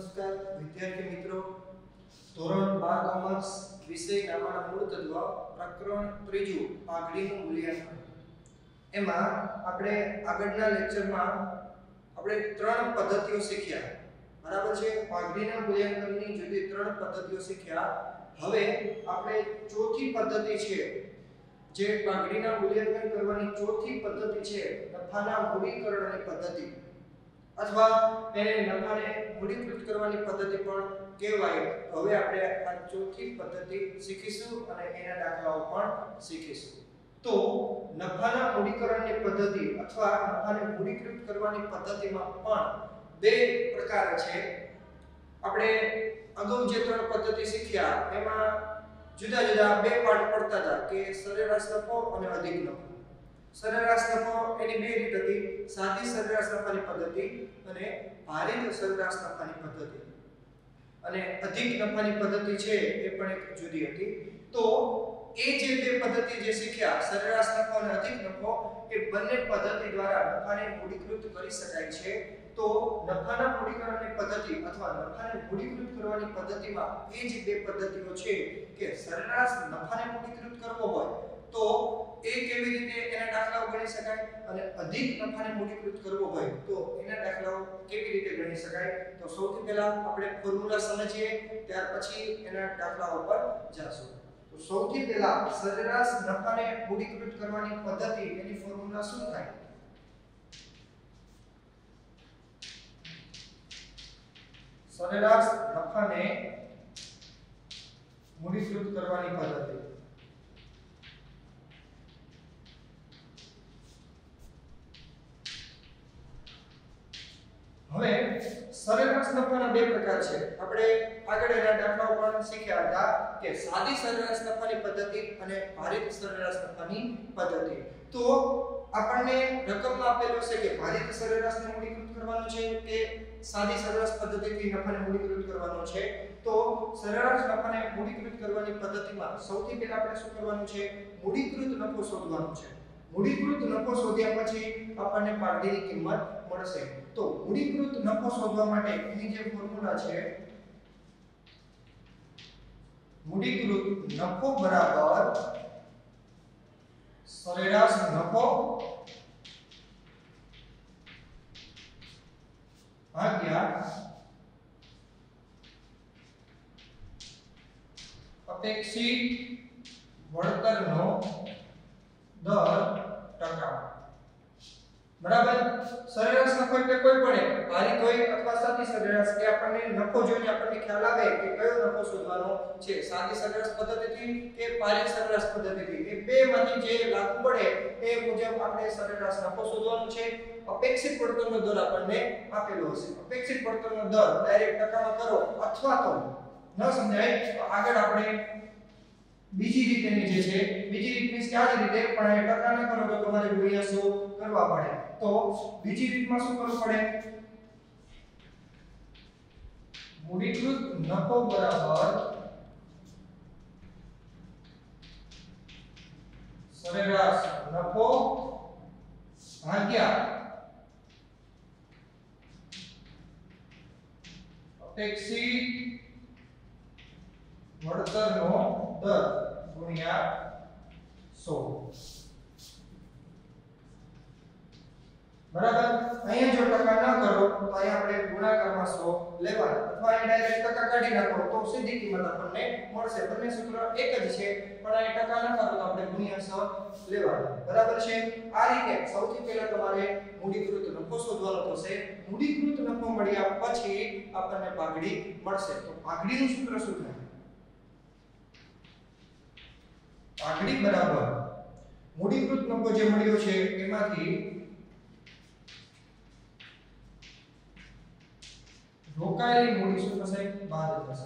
નમસ્કાર વિદ્યાર્થી મિત્રો, ધોરણ 12 કોમર્સ વિષય નામાના મૂળ તત્વ પ્રકરણ 3 પાઘડીનું મૂલ્યાંકન. એમાં આપણે આગળના લેક્ચરમાં આપણે ત્રણ પદ્ધતિઓ શીખ્યા. બરાબર છે? પાઘડીના મૂલ્યાંકનની જુદી ત્રણ પદ્ધતિઓ શીખ્યા. હવે આપણે ચોથી પદ્ધતિ છે જે પાઘડીના મૂલ્યાંકન કરવાની ચોથી પદ્ધતિ છે નફાના મૂડીકરણની પદ્ધતિ, અથવા એને નફાને મૂડીકૃત કરવાની પદ્ધતિ પણ કહેવાય. હવે આપણે આ ચોથી પદ્ધતિ શીખીશું અને એના દાખલાઓ પણ શીખીશું. તો નફાના મૂડીકરણની પદ્ધતિ અથવા નફાને મૂડીકૃત કરવાની પદ્ધતિમાં પણ બે પ્રકાર છે. આપણે અગાઉ જે ત્રણ પદ્ધતિ શીખ્યા એમાં જુદા જુદા બે પાઠ પડતા હતા કે સરેરાશ નફો અને અધિક નફો. સરેરાશ નફો એની બે રીત હતી, સાદી સરેરાશ નફાની પદ્ધતિ અને ભારિત સરેરાશ નફાની પદ્ધતિ. અને અધિક નફાની પદ્ધતિ છે એ પણ એક જુદી હતી. તો એ જે બે પદ્ધતિ જે શીખ્યા સરેરાશ નફો અને અધિક નફો, એ બંને પદ્ધતિ દ્વારા નફાને મૂડીકૃત કરી શકાય છે. તો નફાના મૂડીકરણની પદ્ધતિ અથવા નફાને મૂડીકૃત કરવાની પદ્ધતિમાં એ જ બે પદ્ધતિઓ છે કે સરેરાશ નફાને મૂડીકૃત કરવો હોય તો એ કેવી રીતે એના દાખલાઓ ગણી શકાય, અને અધિક નફાને મૂડીકૃત કરવો હોય તો એના દાખલાઓ કેવી રીતે ગણી શકાય. તો સૌથી પહેલા આપણે ફોર્મ્યુલા સમજીએ, ત્યાર પછી એના દાખલાઓ પર જઈશું. તો સૌથી પહેલા સરેરાશ નફાને મૂડીકૃત કરવાની પદ્ધતિ, એની ફોર્મ્યુલા શું થાય? સરેરાશ નફાને મૂડીકૃત કરવાની પદ્ધતિ. હવે સરેરાશ નફાના બે પ્રકાર છે. આપણે આગળ એના દાખલાઓ પણ શીખ્યા હતા કે સાદી સરેરાશ નફાની પદ્ધતિ અને ભારિત સરેરાશ નફાની પદ્ધતિ. તો આપણને રકમમાં આપેલો છે કે ભારિત સરેરાશને મૂડીકૃત કરવાનો છે કે સાદી સરેરાશ પદ્ધતિથી નફાને મૂડીકૃત કરવાનો છે. તો સરેરાશ નફાને મૂડીકૃત કરવાની પદ્ધતિમાં સૌથી પહેલા આપણે શું કરવાનું છે? મૂડીકૃત નફો શોધવાનો છે. મૂડીકૃત નફો શોધ્યા પછી આપણને પાઘડીની કિંમત મળશે. તો મૂડીકૃત નફો શોધવા માટે એની જે ફોર્મ્યુલા છે, મૂડીકૃત નફો બરાબર સરેરાશ નફો ભાગ્યા અપેક્ષિત વળતરનો દર ટકા. બરાબર? સરેરાશ નફો એટલે કોઈ પણ એક ભારિત હોય અથવા સાદી સરેરાશ, કે આપણને નફો જોઈને આપણને ખ્યાલ આવે કે કયો નફો શોધવાનો છે, સાદી સરેરાશ પદ્ધતિથી કે ભારિત સરેરાશ પદ્ધતિથી. એ બેમાંથી જે લાગુ પડે એ મુજબ આપણે સરેરાશ નફો શોધવાનો છે. અપેક્ષિત વળતરનો દર આપણને આપેલો હશે. અપેક્ષિત વળતરનો દર ડાયરેક્ટ ટકામાં કરો, અથવા તો ન સમજાય તો આગળ આપણે બીજી રીતની જે છે, બીજી રીત મીન્સ કે આ જ રીતે, પણ એ ટકા ન કરો તો તમારે ગુણ્યા 100 કરવા પડે. તો બીજી રીતમાં શું કરવું પડે? મૂડીકૃત નફો બરાબર સરેરાશ નફો ભાગ્યા અપેક્ષિત વળતરનો દર ગુણ્યા 100. બરાબર? અહીંયા જો ટકા ન કરો તો અહીંયા આપણે ગુણાકારમાં 100 લેવાના, અથવા અહીં ડાયરેક્ટ ટકા કાઢી નાખો તો સીધી કિંમત આપણને મળશે. બંને સૂત્ર એક જ છે, પણ અહીં ટકા ન કરો તો આપણે ગુણ્યા 100 લેવાના. બરાબર છે? આ રીતે સૌથી પહેલા તમારે મૂડીકૃત નફો શોધવાનો થશે. મૂડીકૃત નફો મળ્યા પછી આપણને પાઘડી મળશે. તો પાઘડીનું સૂત્ર શું થાય? પાઘડી બરાબર મૂડીકૃત નફો જે મળ્યો છે એમાંથી રોકાયેલી મૂડી શું થશે? બાદ થશે.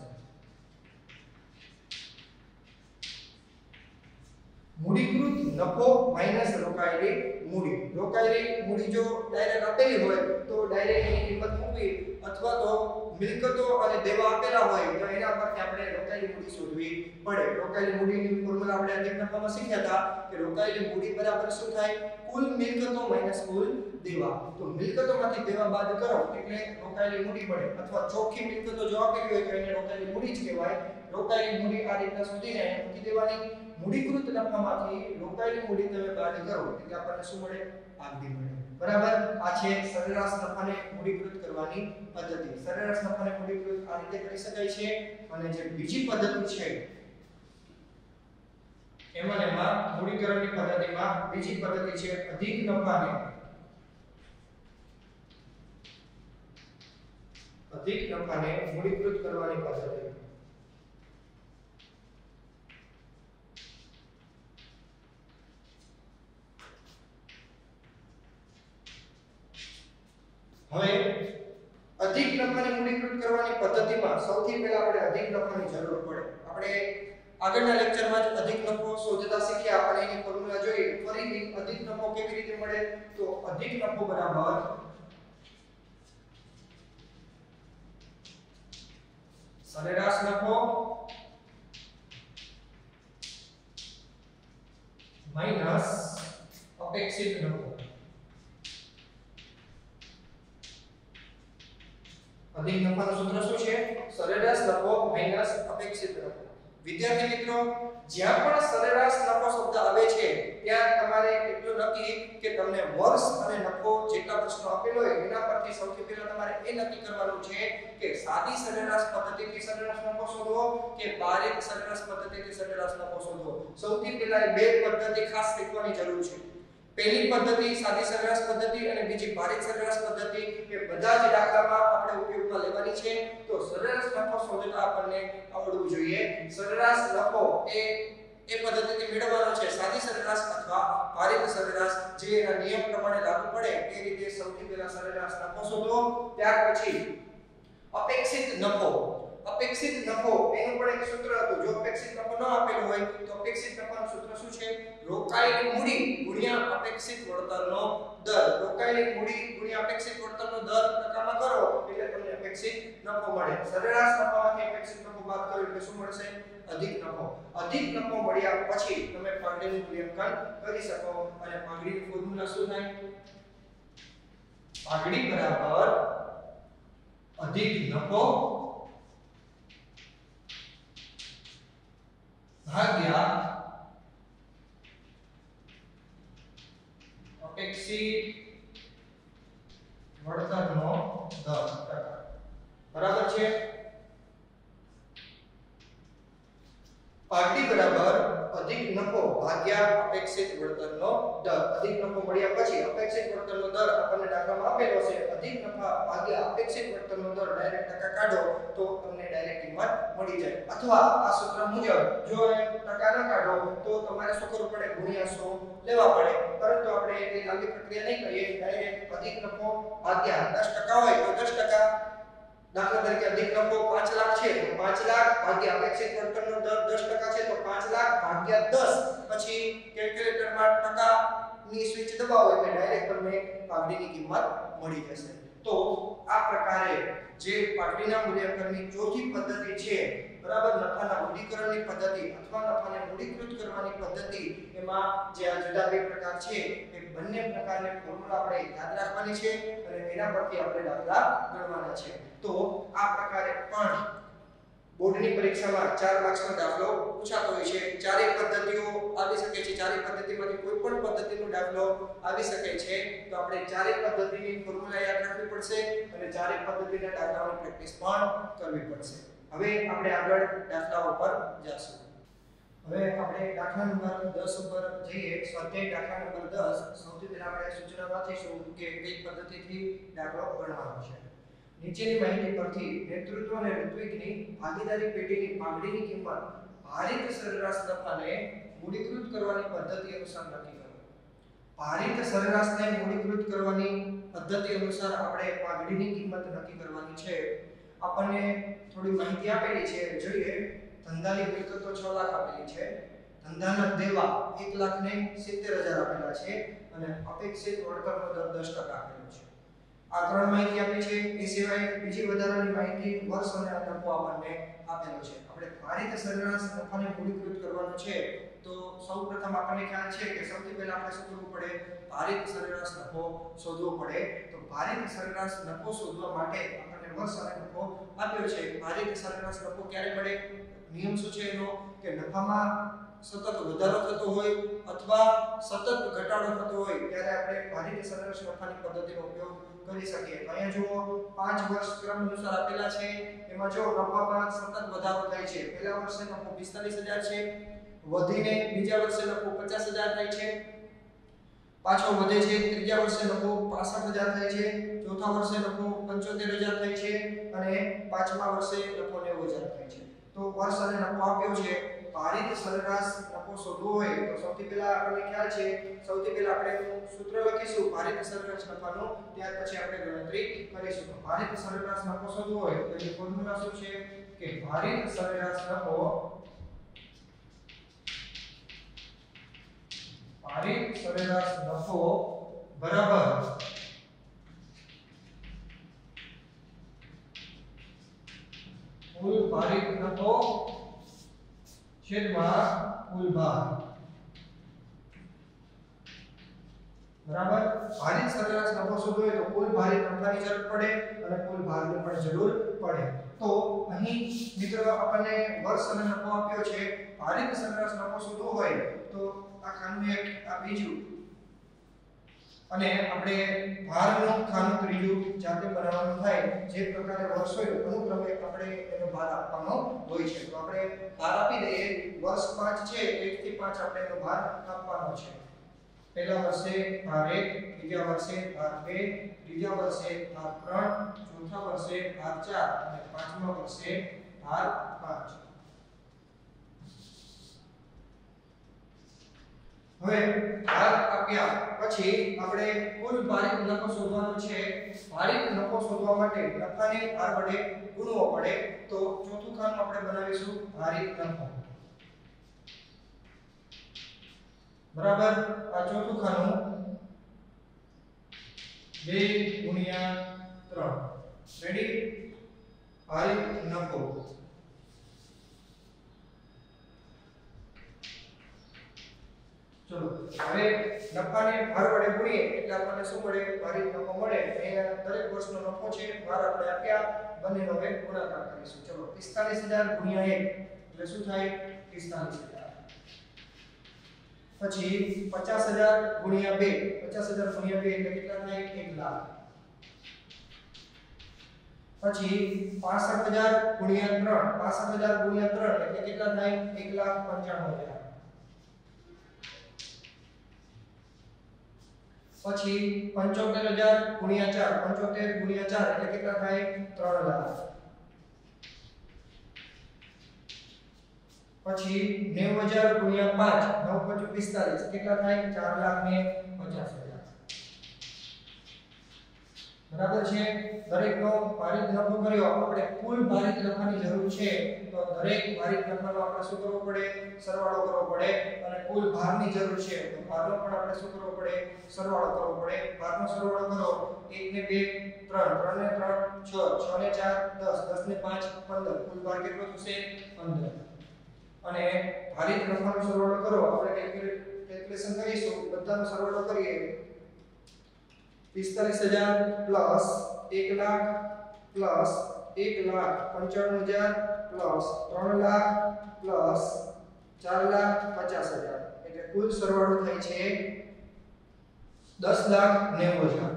મૂડીકૃત નફો માઈનસ રોકાયેલી મૂડી. રોકાયેલી મૂડી જો ડાયરેક્ટ આપેલી હોય તો ડાયરેક્ટ એની કિંમત મૂકવી, અથવા તો મિલકતો અને દેવા આપેલા હોય તો એના પરથી આપણે રોકાયેલી મૂડી શોધવી પડે. રોકાયેલી મૂડીની ફોર્મ્યુલા આપણે અધિક નફામાં શીખ્યા હતા કે રોકાયેલી મૂડી બરાબર શું થાય? કુલ મિલકતો માઈનસ કુલ દેવા. તો મિલકતોમાંથી દેવા બાદ કરો એટલે રોકાયેલી મૂડી મળે, અથવા ચોખ્ખી મિલકતો જો આપેલી હોય તો એને રોકાયેલી મૂડી જ કહેવાય. રોકાયેલી મૂડી આ રીતના શોધીને મૂકી દેવાની. મૂડીકૃત નફામાંથી રોકાયેલી મૂડી તમે બાદ કરો એટલે આપણને શું મળે? આગળ મળે. બરાબર. આ છે સરેરાશ નફાને મૂડીકૃત કરવાની પદ્ધતિ. સરેરાશ નફાને મૂડીકૃત આ રીતે કરી શકાય છે. અને જે બીજી પદ્ધતિ છે એમાં મૂડીકરણની પદ્ધતિમાં બીજી પદ્ધતિ છે અધિક નફાને મૂડીકૃત કરવાની પદ્ધતિ. હવે અધિક નફાને મૂડીકૃત કરવાની પદ્ધતિમાં સૌથી પહેલા આપણે અધિક નફાની જરૂર પડે. આપણે આગળના લેક્ચરમાં જ અધિક નફો શોધતા શીખ્યા અને એની ફોર્મ્યુલા જોઈ. ફરીથી અધિક નફો કેવી રીતે મળે? તો અધિક નફો બરાબર સરેરાશ નફો માઈનસ અપેક્ષિત નફો. અધિક નફાનું સૂત્ર શું છે? સરેરાશ નફો માઈનસ અપેક્ષિત નફો. વિદ્યાર્થી મિત્રો, જ્યાં પણ સરેરાશ નફો શબ્દ આવે છે ત્યાં તમારે એટલું નક્કી કે તમને વર્ષ અને નફો જેટલા પ્રશ્નો આપેલો હોય એના પરથી સૌથી પહેલા તમારે એ નક્કી કરવાનું છે કે સાદી સરેરાશ પદ્ધતિથી સરેરાશ નફો શોધવો કે ભારિત સરેરાશ પદ્ધતિથી સરેરાશ નફો શોધવો. સૌથી પહેલા એ બે પદ્ધતિ ખાસ શીખવાની જરૂર છે. પહેલી પદ્ધતિ સાદી સરેરાશ પદ્ધતિ અને બીજી ભારિત સરેરાશ પદ્ધતિ એ બધા જ દાખલામાં આપણે ઉપયોગમાં લેવાની છે. તો સરેરાશ નફો શોધતા આપણને આવડવું જોઈએ. સરેરાશ નફો એ પદ્ધતિથી મેળવવાનો છે. સાદી સરેરાશ અથવા ભારિત સરેરાશ જે એના નિયમ પ્રમાણે લાગુ પડે એ રીતે સૌથી પહેલા સરેરાશ નફો શોધવો. ત્યાર પછી અપેક્ષિત નફો. અપેક્ષિત નફો એનું પણ એક સૂત્ર હતું. જો અપેક્ષિત નફો ન આપેલો હોય તો અપેક્ષિત નફાનું સૂત્ર શું છે? રોકાયેલી મૂડી ગુણ્યા અપેક્ષિત વળતરનો દર. રોકાયેલી મૂડી ગુણ્યા અપેક્ષિત વળતરનો દર ટકામાં કરો એટલે તમને અપેક્ષિત નફો મળે. સરેરાશ નફામાંથી અપેક્ષિત નફો બાદ કરો એટલે શું મળશે? અધિક નફો. અધિક નફો મળ્યા પછી તમે પાઘડીનું મૂલ્યાંકન કરી શકો. અને પાઘડીની ફોર્મ્યુલા શું થાય? પાઘડી બરાબર અધિક નફો ભાગ્યા અપેક્ષિત વળતરનો દર ટકા. બરાબર છે? પાઘડી બરાબર અધિક નફો ભાગ્યા અપેક્ષિત વળતરનો દર. અધિક નફો મળ્યા પછી અપેક્ષિત વળતરનો દર આપણને દાખલામાં આપેલો છે. અધિક નફા ભાગ્યા અપેક્ષિત વળતરનો દર ડાયરેક્ટ ટકા કાઢો તો તમને ડાયરેક્ટ કિંમત મળી જાય. અથવા આ સૂત્ર મુજબ જો ટકા ન કાઢો તો તમારે શું કરવું પડે? ગુણ્યા 100 લેવા પડે. પરંતુ આપણે એ લાંબી પ્રક્રિયા નહીં કરીએ. ડાયરેક્ટ અધિક નફો ભાગ્યા 10% હોય તો 10%. દાખલા તરીકે અધિક નફો 5 લાખ છે તો 5 લાખ ભાગ્યા અપેક્ષિત વળતરનો દર 10% છે તો 5 લાખ ભાગ્યા 10. પછી કેલ્ક્યુલેટરમાં ટકાની સ્વિચ દબાવો એટલે ડાયરેક્ટ તમને પાઘડીની કિંમત મળી જશે. તો આ પ્રકારે જે પાઘડીના મૂલ્યાંકનની ચોથી પદ્ધતિ છે, બરાબર, નફાના મૂડીકરણની પદ્ધતિ અથવા નફાને મૂડીકૃત કરવાની પદ્ધતિ, એમાં જે આ જુદા બે પ્રકાર છે એ બંને પ્રકારની ફોર્મ્યુલા આપણે યાદ રાખવાની છે અને એના પરથી આપણે દાખલા ગણવાના છે. તો આ પ્રકારે પણ બોર્ડની પરીક્ષામાં 4 માર્ક્સનો દાખલો પૂછાતો હોય છે. ચારેય પદ્ધતિઓ આવી શકે છે. ચારેય પદ્ધતિમાંથી કોઈ પણ પદ્ધતિનો દાખલો આવી શકે છે. તો આપણે ચારેય પદ્ધતિની ફોર્મ્યુલા યાદ રાખવી પડશે અને ચારેય પદ્ધતિના દાખલાઓની પ્રેક્ટિસ પણ કરવી પડશે. હવે આપણે આગળ દાખલાઓ પર જઈશું. હવે આપણે દાખલા નંબર 10 ઉપર જઈએ. સ્વાધ્યાય દાખલા નંબર 10. સૌથી પહેલા આપણે સૂચના વાંચીશું કે કઈ પદ્ધતિથી દાખલો ગણવાનો છે. નીચેની માહિતી પરથી નેતૃત્વ અને ઋત્વિકની ભાગીદારી પેઢીની પાઘડીની કિંમત ભારિત સરેરાશ નફાને મૂડીકૃત કરવાની પદ્ધતિ અનુસાર નક્કી કરો. ભારિત સરેરાશને મૂડીકૃત કરવાની પદ્ધતિ અનુસાર આપણે પાઘડીની કિંમત નક્કી કરવાની છે. આપણને થોડી માહિતી આપેલી છે, જોઈએ. ધંધાની મિલકતો 6 લાખ આપેલી છે. ધંધાના દેવા 1,70,000 આપેલા છે અને અપેક્ષિત વળતરનો દર 10% આપેલો છે. આ ત્રણ માહિતી આપી છે. એ સિવાય બીજી વધારાની માહિતી વર્ષ અને નફો આપણને આપેલો છે. આપણે ભારિત સરેરાશ નફાને મૂડીકૃત કરવાનો છે તો સૌપ્રથમ આપણને ખ્યાલ છે કે સૌથી પહેલા આપણે શું કરવું પડે? ભારિત સરેરાશ નફો શોધવો પડે. તો ભારિત સરેરાશ નફો શોધવા માટે આપણને વર્ષ અને નફો આપ્યો છે. ભારિત સરેરાશ નફો ક્યારે મળે? નિયમ શું છે એનો? કે નફામાં સતત વધારો થતો હોય અથવા સતત ઘટાડો થતો હોય ત્યારે આપણે ભારિત સરેરાશ નફાની પદ્ધતિનો ઉપયોગ કરી શકીએ. તો અહીંયા જુઓ 5 વર્ષ ક્રમ અનુસાર આપેલા છે. એમાં જો નફામાં સતત વધારો થાય છે. પહેલા વર્ષે નફો 45000 છે, વધીને બીજા વર્ષે નફો 50000 થાય છે, પાછો વધે છે, ત્રીજા વર્ષે નફો 65000 થાય છે, ચોથા વર્ષે નફો 75000 થાય છે અને પાંચમા વર્ષે નફો 90000 થાય છે. તો વર્ષ અને નફો આપ્યો છે. ભારિત સરેરાશ નફો શોધવો હોય તો સૌથી પહેલા આપણને ખ્યાલ છે, સૌથી પહેલા આપણે એનું સૂત્ર લખીશું ભારિત સરેરાશ નફાનું, ત્યાર પછી આપણે ગણતરી કરીશું. તો ભારિત સરેરાશ નફો શોધવો હોય તો એની ફોર્મ્યુલા શું છે કે ભારિત સરેરાશ નફો બરાબર કુલ ભારિત નફો છેદમાં કુલ ભાર. બરાબર. ભારિત સરેરાશ નફો શોધવો હોય તો કુલ ભારિત નફાની જરૂર પડે અને કુલ ભારની પણ જરૂર પડે. તો અહીં મિત્રો આપણને વર્ષ અને નફો આપ્યો છે. ભારિત સરેરાશ નફો શોધવો હોય તો આ ખાનું એક, આ બીજું અને આપણે ભારનું ખાનું ત્રીજું જાતે બનાવવાનું થાય. જે પ્રકારે વર્ષ હોય અનુક્રમે આપણે એનો ભાર આપવાનો હોય છે. તો આપણે ભાર આપી દઈએ. વર્ષ 5 છે, 1 થી 5 આપણે એનો ભાર આપવાનો છે. પહેલા વર્ષે ભાર 1, બીજા વર્ષે ભાર 2, ત્રીજા વર્ષે ભાર 3, ચોથા વર્ષે ભાર 4 અને પાંચમા વર્ષે ભાર 5. હવે ભાર આપ્યા પછી આપણે કુલ ભારિત નફો શોધવાનો છે. ભારિત નફો શોધવા માટે નફાને ભાર વડે ગુણવો પડે. તો ચોથું ખાનું આપણે બનાવીશું ભારિત નફો. બરાબર. આ ચોથું ખાનું 2 ગુણ્યા 3. રેડી? ભારિત નફો. ચલો હવે નફાને ભાર વડે ગુણીએ એટલે આપણને શું મળે? ભારિત નફો મળે. અહીંયા દરેક વર્ષનો નફો છે, ભાર આપણે આપ્યા, બંનેનો હવે ગુણાકાર કરીશું. ચલો 45000 ગુણ્યા 1 એટલે શું થાય? 45000. પછી 50000 ગુણ્યા 2, 50000 ગુણ્યા 2 એટલે કેટલા થાય? 1 લાખ. પછી 65000 ગુણ્યા 3, 65000 ગુણ્યા 3 એટલે કેટલા થાય? 1,95,000. પછી 75000 ગુણ્યા 4, 75 ગુણ્યા 4 એટલે કેટલા થાય? 3 લાખ. પછી 90000 ગુણ્યા 5, 9 × 45 કેટલા થાય? 4,50,000. બરાબર છે. દરેકનો ભારિત નફો કર્યો. આપણે કુલ ભારિત નફાની જરૂર છે તો દરેક ભારિત નફાનો આપણે શું કરવો પડે? સરવાળો કરવો પડે. અને કુલ ભારની જરૂર છે તો ભારનો પણ આપણે શું કરવો પડે? સરવાળો કરવો પડે. ભારનો સરવાળો કરો. 1 ને 2 3, 3 ને 3 6, 6 ને 4 10, 10 ને 5 15. કુલ ભાર કેટલો થશે? 15. અને ભારિત નફાનો સરવાળો કરો. આપણે કેલ્ક્યુલેશન કરીશું. બધાનો સરવાળો કરીએ. 45000 plus 1 lakh plus 1,95,000 plus 3 lakh plus 4,50,000 એટલે કુલ સરવાળો થાય છે 10,90,000.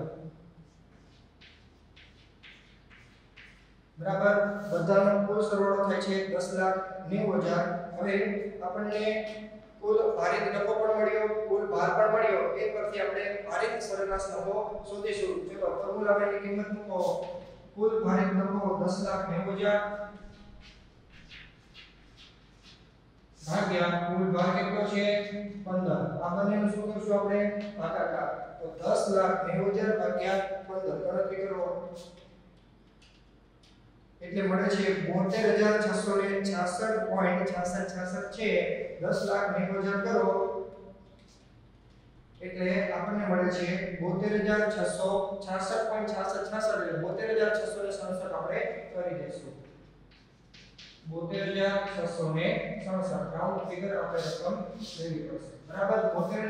બરાબર. બધાનો કુલ સરવાળો થાય છે 10,90,000. હવે આપણને કુલ ભારિત નફો પણ મળ્યો, કુલ ભાર પણ મળ્યો. એ પરથી આપણે ભારિત સરેરાશ નફો શોધીશું. ચલો ફોર્મ્યુલામાં એની કિંમત મૂકો. કુલ ભારિત નફો 10,90,000 ભાગ્યા કુલ ભાર કેટલો છે? 15. આ બંનેનું શું કરશું આપણે? ભાગાકાર. તો 10,90,000 ભાગ્યા 15 ગણતરી કરો એટલે મળે છે 72,666.6666 છે. 10,90,000 કરો એટલે આપણને મળે છે 72666.6666 એટલે 72667 આપણે કરી દઈશું 72667 રાઉન્ડ ફિગર આપણે રકમ લેવી પડશે બરાબર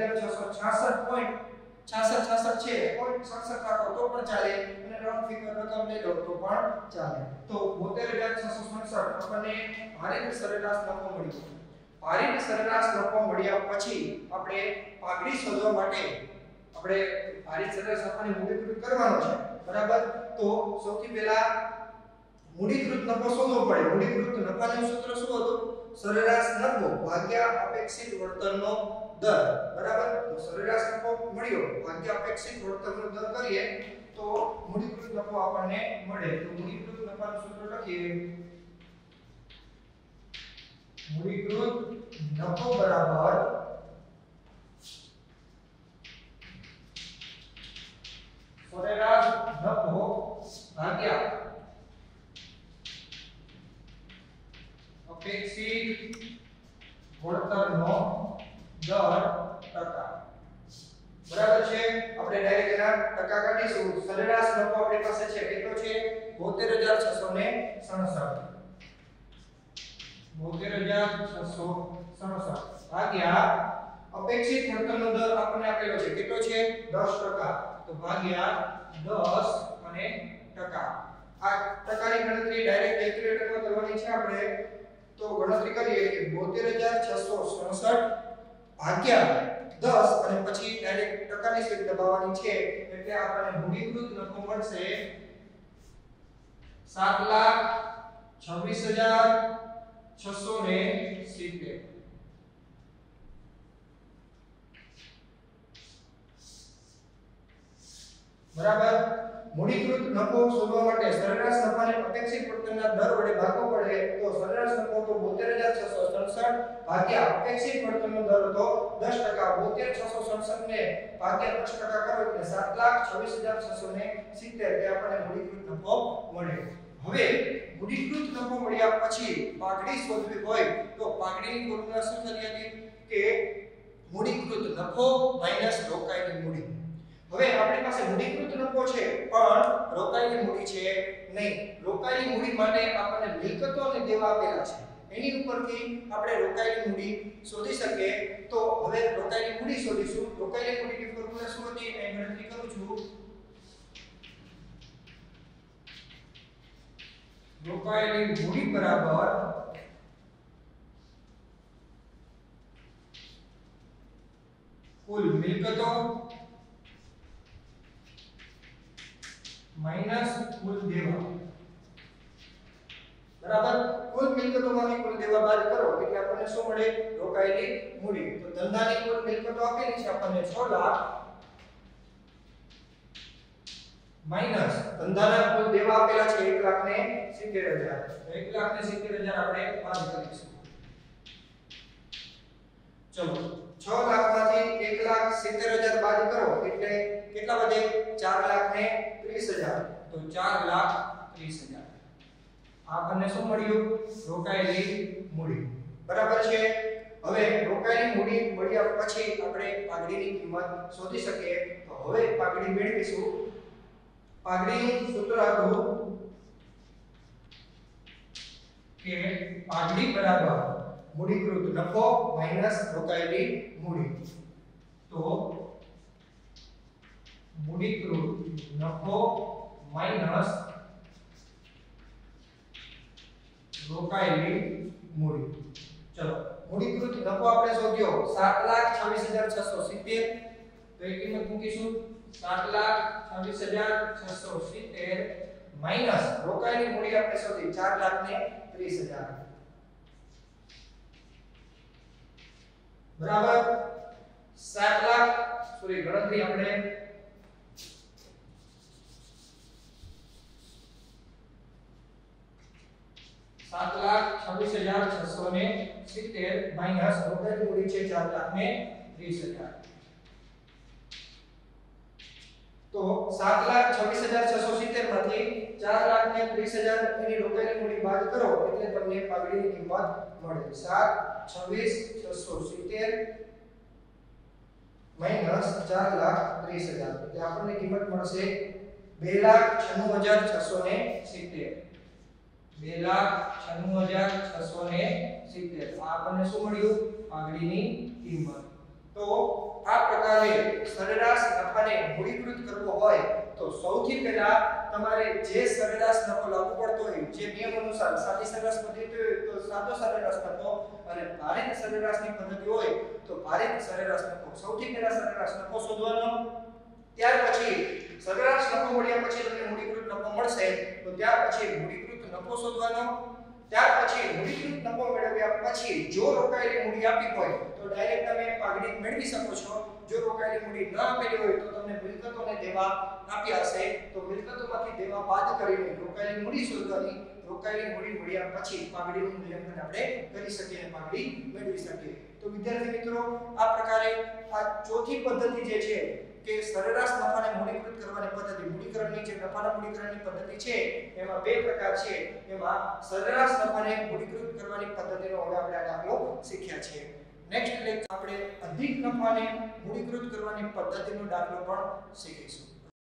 72666.6666 છે 0.66 રાખો તો પણ ચાલે અને રાઉન્ડ ફિગર રકમ લઈ લો તો પણ ચાલે તો 72667 આપણને ભારિત સરેરાશ નફો મળ્યો ભારિત સરેરાશ નફો મળ્યા પછી આપણે પાઘડી શોધવા માટે આપણે ભારિત સરેરાશ નફાની મૂડીકૃત કરવાનો છે બરાબર તો સૌથી પહેલા મૂડીકૃત નફો શોધવો પડે મૂડીકૃત નફાનું સૂત્ર શું હતું સરેરાશ નફો ભાગ્યા અપેક્ષિત વળતરનો દર બરાબર તો સરેરાશ નફો મળ્યો ભાગ્યા અપેક્ષિત વળતરનો દર કરીએ તો મૂડીકૃત નફો આપણને મળે તો મૂડીકૃત નફાનું સૂત્ર લખીએ મૂડીકૃત નફો બરાબર સરેરાશ નફો ભાગ્યા અપેક્ષિત વળતરનો દર ટકા બરાબર છે આપણે ડાયરેક્ટ એના ટકા કાઢીશું સરેરાશ નફો આપણી પાસે છે કેટલો છે 72667 72667 ભાગ્યા અપેક્ષિત વળતરનો દર આપણને આપેલો છે કેટલો છે 10% તો ભાગ્યા 10 અને ટકા આ ટકાની ગણતરી ડાયરેક્ટ કેલ્ક્યુલેટરમાં કરવાની છે આપણે તો ગણતરી કરીએ કે 72667 ભાગ્યા 10 અને પછી ડાયરેક્ટ ટકાની સ્વીચ દબાવવાની છે એટલે આપણને મૂડીકૃત નફો મળશે 7,26,670 બરાબર મૂડીકૃત નફો શોધવા માટે સરેરાશ નફાને અપેક્ષિત વળતરના દર વડે ભાગવો પડે તો સરેરાશ નફો તો 72667 ભાગ્યા અપેક્ષિત વળતરનો દર હતો 10% 72667 ને ભાગ્યા 10% કરો એટલે 7,26,670 તે આપણને મૂડીકૃત નફો મળે હવે મૂડીકૃત નફો મળ્યા પછી પાઘડી શોધવી હોય તો પાઘડીની ફોર્મ્યુલા શું થતી હતી કે મૂડીકૃત નફો માઈનસ રોકાયેલી મૂડી હવે આપણી પાસે મૂડીકૃત નફો છે પણ રોકાયેલી મૂડી છે નહીં રોકાયેલી મૂડી માટે આપણને મિલકતો અને દેવા આપેલા છે એની ઉપરથી આપણે રોકાયેલી મૂડી શોધી શકીએ તો હવે રોકાયેલી મૂડી શોધીશું રોકાયેલી મૂડીની ફોર્મ્યુલા શું હતી એ ગણતરી કરું છું રોકાયેલી મૂડી બરાબર કુલ મિલકતો માઈનસ કુલ દેવા બરાબર કુલ મિલકતોમાંથી કુલ દેવા બાદ કરો એટલે આપણને શું મળે રોકાયેલી મૂડી તો ધંધાની કુલ મિલકતો આપેલી છે આપણને 6 લાખ માઈનસ ધંધાના કુલ દેવા આપેલા છે 1,70,000 તો 1,70,000 આપણે બાદ કરીશું ચલો 6 લાખમાંથી 1,70,000 બાદ કરો એટલે કેટલા વધે 4,30,000 તો 4,30,000 આપણને શું મળ્યું રોકાયેલી મૂડી બરાબર છે હવે રોકાયેલી મૂડી મળ્યા પછી આપણે પાઘડીની કિંમત શોધી શકીએ તો હવે પાઘડી મેળવીશું પાઘડીનું સૂત્ર હતું કે પાઘડી બરાબર મૂડીકૃત નફો માઈનસ રોકાયેલી મૂડી તો મૂડીકૃત નફો માઈનસ રોકાયેલી મૂડી ચલો મૂડીકૃત નફો આપણે શોધ્યો 7,26,670 તો એ કિંમત મૂકીશું 7,26,670 માઈનસ રોકાયેલી મૂડી આપણે શોધી 4,30,000 બરાબર 7 લાખ સોરી ગણતરી આપણે 7,26,670 માઈનસ રોકાયેલી મૂડી છે 4,30,000 તો 7,26,670 માંથી 4,30,000 એની રોકાયેલી મૂડી બાદ કરો એટલે તમને પાઘડીની કિંમત મળે 7,26,670 માઈનસ 4,30,000 એટલે આપણને કિંમત મળશે 2,96,670 2,96,670 આ આપણને શું મળ્યું પાઘડીની કિંમત તો આ પ્રકારે સરેરાશ નફાને મૂડીકૃત કરવો હોય તો સૌથી પહેલા તમારે જે સરેરાશ નફો લાગુ પડતો હોય જે નિયમ અનુસાર સાદી સરેરાશ પદ્ધતિ હોય તો સાદો સરેરાશ નફો અને ભારિત સરેરાશની પદ્ધતિ હોય તો ભારિત સરેરાશ નફો સૌથી પહેલા સરેરાશ નફો શોધવાનો ત્યાર પછી સરેરાશ નફો મળ્યા પછી તમને મૂડીકૃત નફો મળશે તો ત્યાર પછી મૂડીકૃત નફો શોધવાનો ત્યાર પછી મૂડીકૃત નફો મેળવ્યા પછી જો રોકાયેલી મૂડી આપી હોય તો ડાયરેક્ટ તમે પાઘડી મેળવી શકો છો જો રોકાયેલી મૂડી ન આપેલી હોય તો તમને મિલકતોને દેવા આપ્યા હશે તો મિલકતોમાંથી દેવા બાદ કરીને રોકાયેલી મૂડી શોધવાની રોકાયેલી મૂડી મળ્યા પછી પાઘડીનું મૂલ્યાંકન આપણે કરી શકીએ અને પાઘડી મેળવી શકીએ તો વિદ્યાર્થી મિત્રો આ પ્રકારે આ ચોથી પદ્ધતિ જે છે કે સરેરાશ નફાને મૂડીકૃત કરવાની પદ્ધતિ મૂડીકરણની જે નફાના મૂડીકરણની પદ્ધતિ છે એમાં બે પ્રકાર છે એમાં સરેરાશ નફાને મૂડીકૃત કરવાની પદ્ધતિનો હવે આપણે આ દાખલો શીખ્યા છીએ નેક્સ્ટ લેક્ચર આપણે અધિક નફાને મૂડીકૃત કરવાની પદ્ધતિનો દાખલો પણ શીખીશું